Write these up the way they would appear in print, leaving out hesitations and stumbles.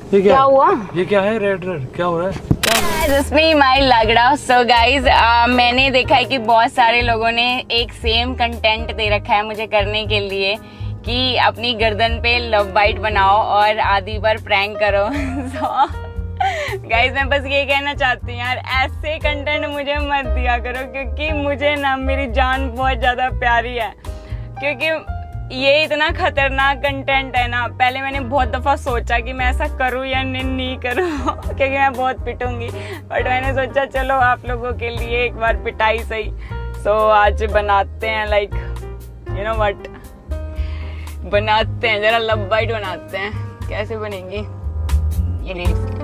ये क्या हुआ? ये क्या है? रेड रेड क्या हो रहा है? इसमें माई लग रहा। सो गाइज मैंने देखा है कि बहुत सारे लोगों ने एक सेम कंटेंट दे रखा है मुझे करने के लिए कि अपनी गर्दन पे लव बाइट बनाओ और आदि पर प्रैंक करो। गाइज मैं बस ये कहना चाहती हूँ यार, ऐसे कंटेंट मुझे मत दिया करो क्योंकि मुझे ना मेरी जान बहुत ज्यादा प्यारी है। क्योंकि ये इतना खतरनाक कंटेंट है ना, पहले मैंने बहुत दफा सोचा कि मैं ऐसा करूँ या नहीं करूँ क्योंकि मैं बहुत पिटूंगी, बट मैंने सोचा चलो आप लोगों के लिए एक बार पिटाई सही। सो आज बनाते हैं लाइक यू नो व्हाट, बनाते हैं जरा लव बाइट बनाते हैं। कैसे बनेगी ये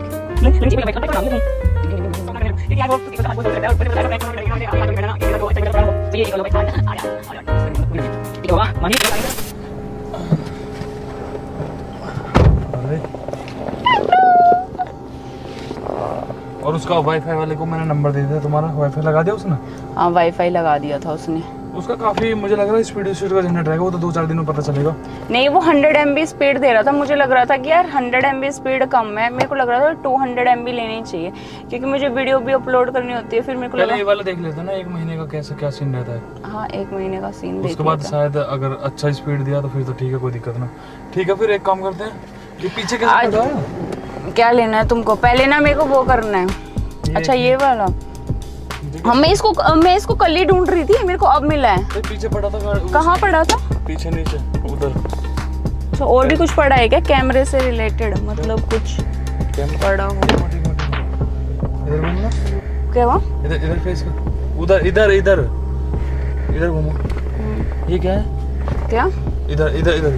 और उसका वाईफाई वाले को मैंने नंबर दे दिया। तुम्हारा वाईफाई लगा दिया उसने? हाँ वाईफाई लगा दिया था उसने। उसका काफी मुझे लग रहा है स्पीड का जनरेट रहेगा, वो तो 2-4 दिन में पता चलेगा। नहीं वो 100 MB स्पीड दे रहा था, मुझे लग रहा था कि यार 100 MB स्पीड कम है, मेरे को लग रहा था 200 MB लेनी चाहिए क्योंकि मुझे वीडियो भी अपलोड करनी होती है। फिर मेरे को लगा ये वाला देख लेते ना 1 महीने का कैसा क्या सीन रहता है। हाँ 1 महीने का सीन देख उसके बाद शायद अगर अच्छा स्पीड दिया तो फिर तो ठीक है, कोई दिक्कत ना। ठीक है फिर एक काम करते हैं, ये पीछे कैसे पड़ा है? क्या लेना है तुमको? पहले ना मेरे को वो करना है। अच्छा ये वाला हाँ, मैं इसको कल ही ढूंढ रही थी, मेरे को अब मिला है। पीछे पड़ा था। कहाँ पड़ा था? पीछे नीचे उधर। तो और भी कुछ पड़ा है क्या कैमरे से रिलेटेड, मतलब कुछ पड़ा हो? इधर घूमना क्या हुआ? इधर फेस कर, उधर इधर इधर इधर घूमो। ये क्या है? क्या इधर इधर इधर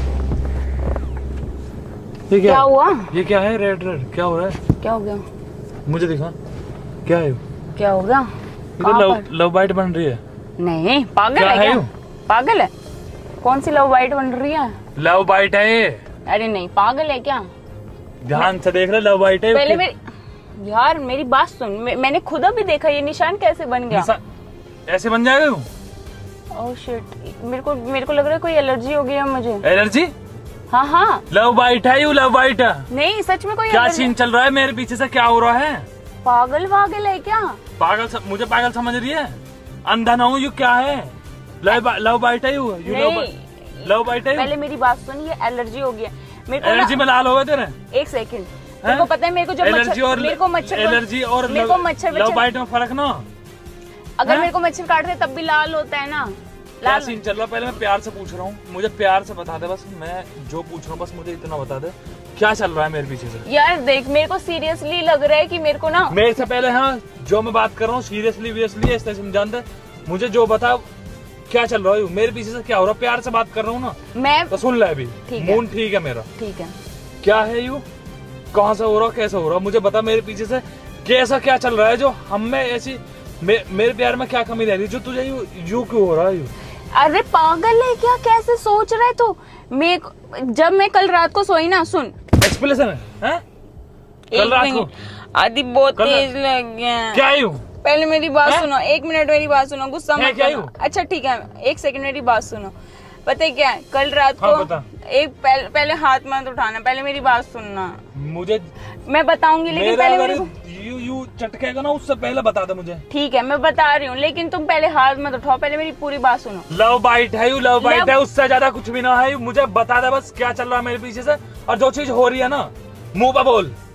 ये क्या हुआ? ये क्या है? रेड रेड क्या हो रहा है? क्या हो गया? मुझे दिखा क्या है? क्या हो गया? लव बाइट बन रही है। नहीं पागल है क्या? पागल है? कौन सी लव बाइट बन रही है? लव बाइट है ये। अरे नहीं पागल है क्या? ध्यान से देख ले, लव बाइट है। पहले यार मेरी बात सुन, मैंने खुद अभी देखा ये निशान कैसे बन गया। ऐसे बन जाएगा? ओह शिट, मेरे को लग रहा है कोई एलर्जी हो गई है मुझे। एलर्जी? हाँ हाँ लव बाइट है, यू लव बाइट है। नहीं सच में कोई क्या सीन चल रहा है? मेरे पीछे से क्या हो रहा है? पागल है क्या? मुझे पागल समझ रही है? अंधा ना हूँ यू? क्या है? लव बाइट है यू लव बाइट है। पहले मेरी बात सुन, ये एलर्जी हो गई है मेरे को। एलर्जी में लाल हो गए तेरे? एक सेकंड, मेरे को पता है मेरे को जब एलर्जी और एलर्जी और लव बाइट में फर्क ना। अगर मेरे को मच्छर काट रहे तब भी लाल होता है ना। क्या सीन चल रहा है? पहले मैं प्यार से पूछ रहा हूँ, मुझे प्यार से बता दे बस। मैं जो पूछ रहा हूँ बस मुझे इतना बता दे, क्या चल रहा है मेरे पीछे से? यार देख मेरे को सीरियसली लग रहा है कि मेरे को ना, मेरे से पहले हाँ जो मैं बात कर रहा हूँ सीरियसली ऐसे समझान दे मुझे, जो बता क्या चल रहा है मेरे पीछे से, क्या हो रहा है? प्यार से बात कर रहा हूँ ना मैं, तो सुन ले अभी। मूड ठीक है मेरा? ठीक है। क्या है यू? कहाँ से हो रहा, कैसे हो रहा, मुझे बता। मेरे पीछे से कैसा क्या चल रहा है जो हमें ऐसी मेरे प्यार में क्या कमी रह रही है जो तुझे यू क्यों हो रहा है? अरे पागल है क्या? कैसे सोच रहे तू? जब मैं कल रात को सोई ना, सुन एक्सप्लेनेशन है? कल रात को आदि बहुत तेज लग गया। क्या यू? पहले मेरी बात सुनो, 1 मिनट मेरी बात सुनो, गुस्सा मत करना। अच्छा ठीक है 1 सेकंड मेरी बात सुनो। पता है क्या है? कल रात को पहले हाथ मत उठाना, पहले मेरी बात सुनना। मुझे मैं बताऊंगी लेकिन पहले यू चटकेगा ना उससे पहले बता दे मुझे। ठीक है मैं बता रही हूँ लेकिन तुम पहले हाथ मत उठाओ, पहले मेरी पूरी बात सुनो। लव बाइट है यू, लव बाइट है, उससे ज्यादा कुछ भी ना है। मुझे बता दे बस क्या चल रहा है मेरे पीछे से, और जो चीज हो रही है ना मुंह पे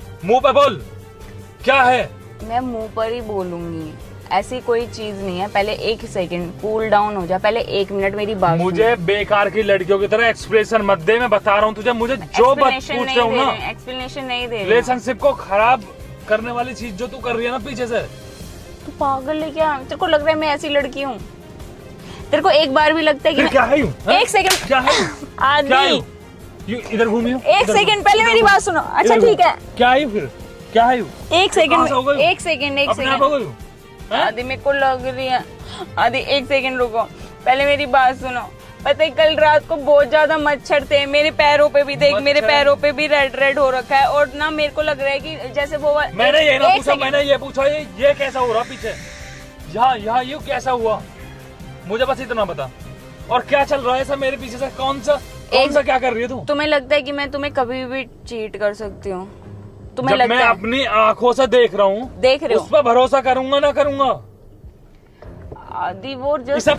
बोल क्या है? मैं मुंह पर ही बोलूंगी, ऐसी कोई चीज नहीं है। पहले 1 सेकंड कूल डाउन हो जा, पहले 1 मिनट मेरी बात। मुझे बेकार की लड़कियों की तरह एक्सप्रेशन मत दे, मैं बता रहा हूँ तुझे। मुझे जो बात पूछ रहा हूँ ना, एक्सप्लेनेशन नहीं दे। रिलेशनशिप को खराब करने वाली चीज जो तू कर रही है ना पीछे से। तू पागल है क्या? तेरे को लग रहा है मैं ऐसी लड़की हूँ? तेरे को एक बार भी लगता है कि क्या है? 1 सेकंड क्या है? आदि इधर घूमिए। 1 सेकंड पहले मेरी बात सुनो। अच्छा ठीक है क्या है फिर? क्या है? 1 सेकंड आदि मेरे को लग रही है। आदि 1 सेकंड रुको, पहले मेरी बात सुनो। पता है कल रात को बहुत ज्यादा मच्छर थे मेरे पैरों पे भी, देख मेरे पैरों पे भी रेड हो रखा है। और ना मेरे को लग रहा है कि जैसे वो मैंने ये ना पूछा, मैंने ये पूछा ये कैसा हो रहा पीछे, यहाँ ये कैसा हुआ? मुझे बस इतना बता। और क्या चल रहा है ऐसा मेरे पीछे से? कौन सा कौन सा क्या कर रही है तू? तुम्हें लगता है कि मैं तुम्हें कभी भी चीट कर सकती हूँ? तुम्हें जब मैं अपनी आंखों से देख रहा हूँ, देख रहे हो, उस पर भरोसा करूंगा ना करूंगा? आदि वो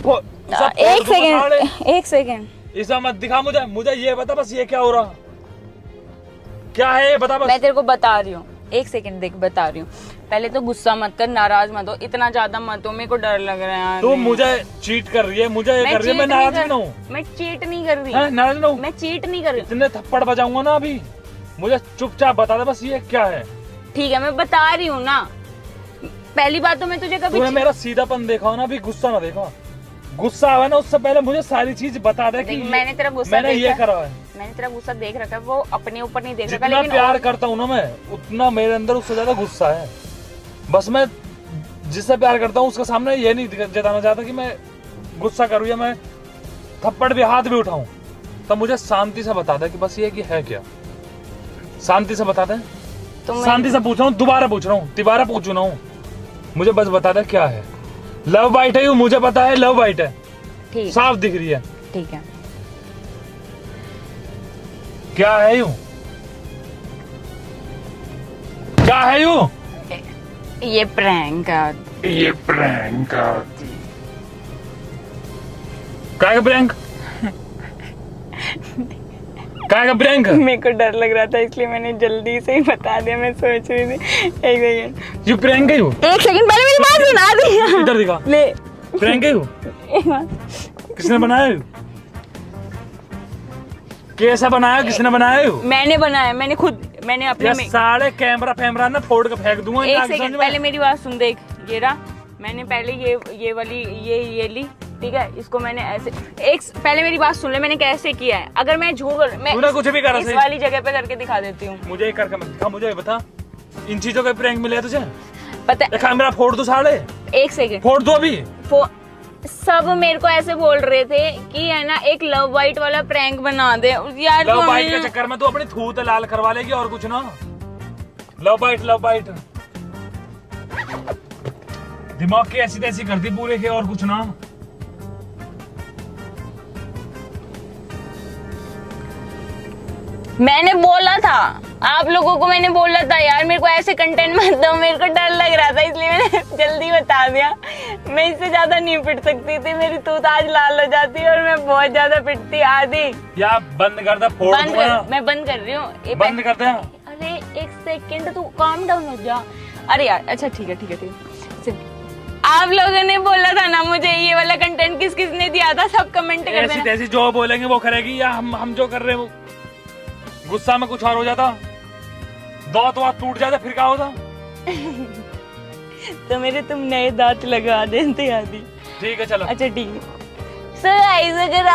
एक सेकेंड ऐसा मत दिखा मुझे ये बता बस, ये क्या हो रहा, क्या है ये बता बस। मैं तेरे को बता रही हूँ, एक सेकेंड देख बता रही हूँ। पहले तो गुस्सा मत कर, नाराज मत हो, इतना ज्यादा मत हो, मेरे को डर लग रहा है। तू मुझे चीट कर रही है, मुझे ये कर रही है, मैं नाराज ना हूँ। मैं चीट नहीं कर रही, नाराज ना हूँ, मैं चीट नहीं कर रही। इतने थप्पड़ बजाऊंगा ना अभी, मुझे चुपचाप बता दे बस ये क्या है। ठीक है मैं बता रही हूँ ना। पहली बात तो मैं तुझे कभी तूने मेरा सीधापन देखा हो ना, अभी गुस्सा ना देखा। गुस्सा आवा ना उससे पहले मुझे सारी चीज बता दे कि मैंने तेरा गुस्सा ये करा है। मैंने तेरा गुस्सा देख रखा है, वो अपने ऊपर नहीं देख रखा। जितना प्यार करता हूँ ना मैं, उतना मेरे अंदर उससे ज्यादा गुस्सा है। बस मैं जिससे प्यार करता हूँ उसके सामने ये नहीं जताना चाहता कि मैं गुस्सा करूँ या मैं थप्पड़ भी हाथ भी उठाऊं। तो मुझे शांति से बता दे कि बस ये कि है क्या, शांति से बता दे। शांति से पूछ रहा हूँ, दोबारा पूछ रहा हूँ, तिबारा पूछू ना हूँ, मुझे बस बता दे क्या है। लव बाइट है, मुझे पता है लव बाइट है, ठीक साफ दिख रही है। ठीक है क्या है यूं, क्या है यूं? ये प्रैंक है, ये प्रैंक है। क्या है प्रैंक? क्या है प्रैंक? मेरे को डर लग रहा था इसलिए मैंने जल्दी से ही बता दिया। मैं सोच रही थी एक सेकंड, ये प्रैंक है यूं? एक सेकंड पहले मेरी बात सुना दी। इधर दिखा, ले प्रैंक है यूं? किसने बनाया? कैसा बनाया, किसने बनाया? मैंने बनाया, मैंने खुद, मैंने अपने सारे कैमरा ना फोड़ के फेंक दूंगा। एक सेकंड पहले मेरी बात सुन, देख ये रहा, मैंने पहले ये वाली ये ली, ठीक है, इसको मैंने ऐसे पहले मेरी बात सुन ले, मैंने कैसे किया है। अगर मैं झूठ, मैं कुछ भी कर इस वाली जगह पे करके दिखा देती हूँ। मुझे करके मत दिखा, मुझे बता इन चीजों का प्रैंक मिला तुझे? पता है, कैमरा फोड़ दो साले। एक सेकंड फोड़ दो अभी। सब मेरे को ऐसे बोल रहे थे कि है ना एक लव बाइट वाला प्रैंक बना दे यार। लव बाइट के चक्कर में तू अपनी थूत लाल करवा लेगी और कुछ ना। लव बाइट दिमाग की ऐसी तैसी करती पूरे के, और कुछ ना। मैंने बोला था आप लोगों को, मैंने बोला था यार मेरे को ऐसे कंटेंट मत दो, मेरे को डर लग रहा था इसलिए मैंने जल्दी बता दिया। मैं इससे ज्यादा नहीं पिट सकती थी, मेरी तूत आज लाल हो जाती और मैं बहुत ज्यादा पिटती। आदि या बंद कर दे, फोड़ दूंगा। मैं बंद कर रही हूँ, बंद कर दे। अरे एक सेकंड तू काम डाउन हो जा। अरे यार अच्छा ठीक है। आप लोगों ने बोला था ना मुझे ये वाला कंटेंट किस किस ने दिया था, सब कमेंट कर देना। ऐसी जो बोलेंगे वो करेगी, या हम जो कर रहे हैं वो गुस्सा में कुछ और हो जाता, दांत टूट जाता, फिर क्या होता? तो मेरे तुम नए दांत लगा देते आदि। ठीक है चलो। अच्छा ठीक है। सो गाइस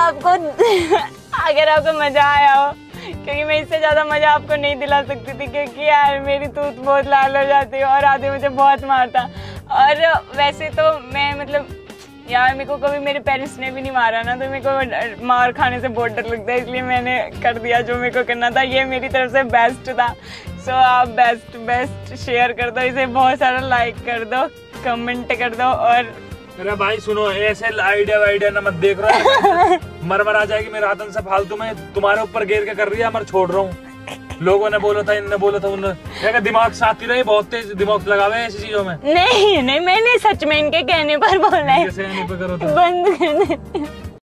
अगर आपको मजा आया हो, क्योंकि मैं इससे ज्यादा मजा आपको नहीं दिला सकती थी, क्योंकि यार मेरी टूथ बहुत लाल हो जाती है और आदि मुझे बहुत मारता। और वैसे तो मैं मतलब यार मेरे को कभी मेरे पेरेंट्स ने भी नहीं मारा ना, तो मेरे को मार खाने से बहुत डर लगता है, इसलिए मैंने कर दिया जो मेरे को करना था। ये मेरी तरफ से बेस्ट था। सो आप बेस्ट शेयर कर दो इसे, बहुत सारा लाइक कर दो, कमेंट कर दो। और मेरा भाई सुनो, ऐसे आइडिया ना मत देख रहा मर आ जाएगी मेरे हाथन से फालतू में। तुम्हारे ऊपर घेर के कर रही है, मैं छोड़ रहा हूँ। लोगों ने बोला था, इनने बोला था, उन्होंने दिमाग साथी रहे, बहुत तेज दिमाग लगावे ऐसी चीजों में। नहीं मैंने सच में इनके कहने पर बोला है। कैसे नहीं पे करो तो बंद कर दे।